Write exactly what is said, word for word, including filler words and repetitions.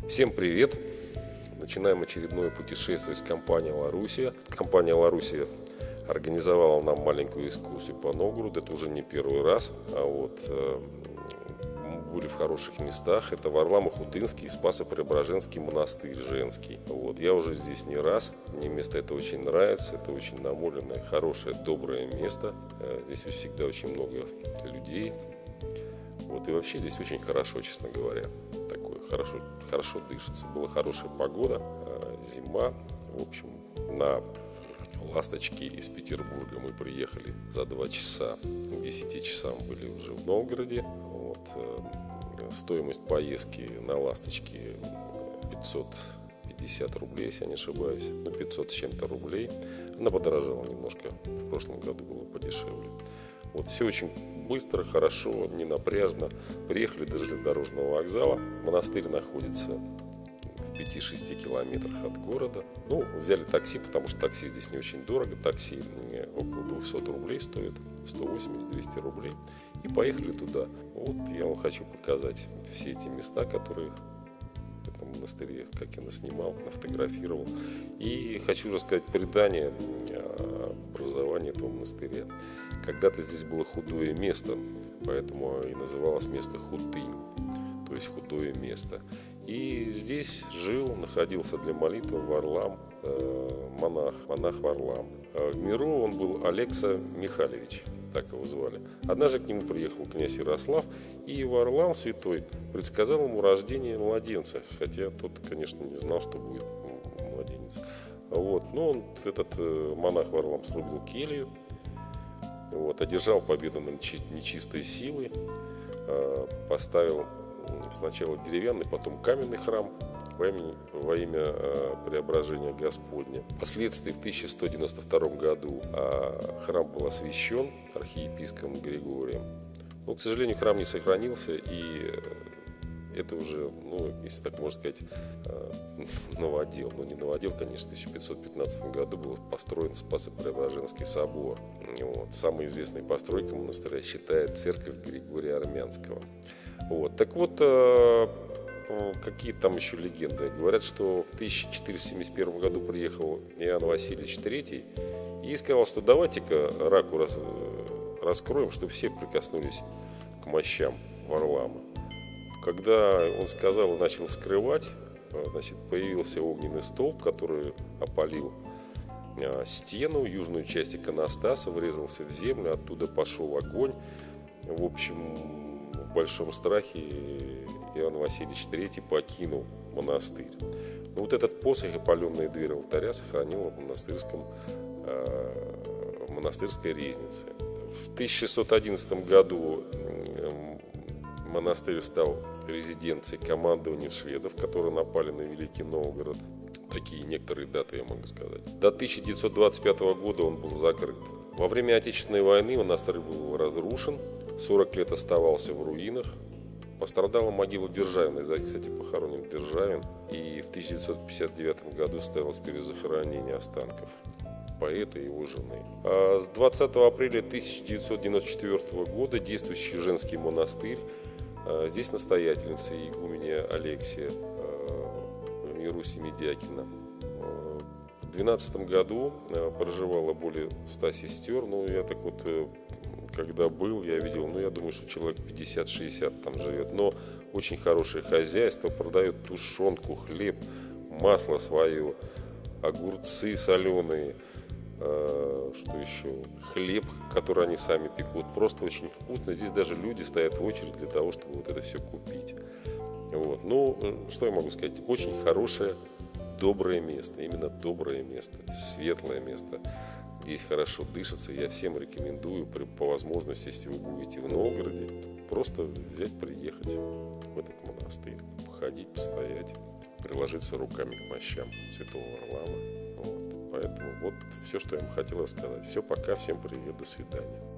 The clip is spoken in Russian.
Всем привет! Начинаем очередное путешествие с компанией «Ларусия». Компания «Ларусия» организовала нам маленькую экскурсию по Новгороду. Это уже не первый раз, а вот э, мы были в хороших местах. Это Варламо-Хутынский, Спасо-Преображенский монастырь женский. Вот. Я уже здесь не раз. Мне место это очень нравится. Это очень намоленное, хорошее, доброе место. Э, здесь всегда очень много людей. Вот, и вообще здесь очень хорошо, честно говоря. Такое хорошо, хорошо дышится. Была хорошая погода, зима. В общем, на «Ласточке» из Петербурга мы приехали за два часа. К десяти часам были уже в Новгороде. Вот, стоимость поездки на «Ласточке» пятьсот пятьдесят рублей, если я не ошибаюсь. Ну, пятьсот с чем-то рублей. Она подорожала немножко. В прошлом году было подешевле. Вот, все очень быстро, хорошо, не напряжно. Приехали до железнодорожного вокзала. Монастырь находится в пяти-шести километрах от города. Ну, взяли такси, потому что такси здесь не очень дорого. Такси около двухсот рублей стоит, сто восемьдесят — двести рублей. И поехали туда. Вот я вам хочу показать все эти места, которые в этом монастыре, как я наснимал, нафотографировал. И хочу рассказать предание образования этого монастыря. Когда-то здесь было худое место, поэтому и называлось место Хутынь, то есть худое место. И здесь жил, находился для молитвы Варлам, э, монах, монах Варлам. В миру он был Алекса Михайлович, так его звали. Однажды к нему приехал князь Ярослав, и Варлам святой предсказал ему рождение младенца, хотя тот, конечно, не знал, что будет младенец. Вот. Но он, этот монах Варлам, служил келью, вот, одержал победу над нечистой силой, поставил сначала деревянный, потом каменный храм во имя, во имя преображения Господня. Впоследствии в тысяча сто девяносто втором году храм был освящен архиепископом Григорием. Но, к сожалению, храм не сохранился, и это уже, ну, если так можно сказать, новодел. Но не новодел, конечно, в тысяча пятьсот пятнадцатом году был построен Спасо-Преображенский собор. Вот. Самой известной постройкой монастыря считает церковь Григория Армянского. Вот. Так вот, какие там еще легенды? Говорят, что в тысяча четыреста семьдесят первом году приехал Иоанн Васильевич третий и сказал, что давайте-ка раку раз, раскроем, чтобы все прикоснулись к мощам Варлама. Когда он сказал и начал вскрывать, значит, появился огненный столб, который опалил стену, южную часть иконостаса, врезался в землю, оттуда пошел огонь. В общем, в большом страхе Иоанн Васильевич третий покинул монастырь. Но вот этот посох, опаленная дверь алтаря, сохранила в монастырском, э, монастырской резнице. В тысяча шестьсот одиннадцатом году монастырь стал резиденцией командования шведов, которые напали на Великий Новгород. Такие некоторые даты я могу сказать. До тысяча девятьсот двадцать пятого года он был закрыт. Во время Отечественной войны монастырь был разрушен, сорок лет оставался в руинах. Пострадала могила Державина, здесь, кстати, похоронен Державин. И в тысяча девятьсот пятьдесят девятом году состоялось перезахоронение останков поэта и его жены. А с двадцатого апреля тысяча девятьсот девяносто четвёртого года действующий женский монастырь. Здесь настоятельница игуменья Алексия в миру Семидякина. В две тысячи двенадцатом году проживало более ста сестер. Ну, я так вот, когда был, я видел, ну, я думаю, что человек пятьдесят-шестьдесят там живет. Но очень хорошее хозяйство, продает тушенку, хлеб, масло свое, огурцы соленые. Что еще? Хлеб, который они сами пекут. Просто очень вкусно. Здесь даже люди стоят в очередь для того, чтобы вот это все купить. Вот. Ну, что я могу сказать? Очень хорошее, доброе место. Именно доброе место. Светлое место. Здесь хорошо дышится. Я всем рекомендую, по возможности, если вы будете в Новгороде, просто взять, приехать в этот монастырь. Походить, постоять, приложиться руками к мощам святого Варлама. Вот. Поэтому вот все, что я вам хотел рассказать. Все, пока, всем привет, до свидания.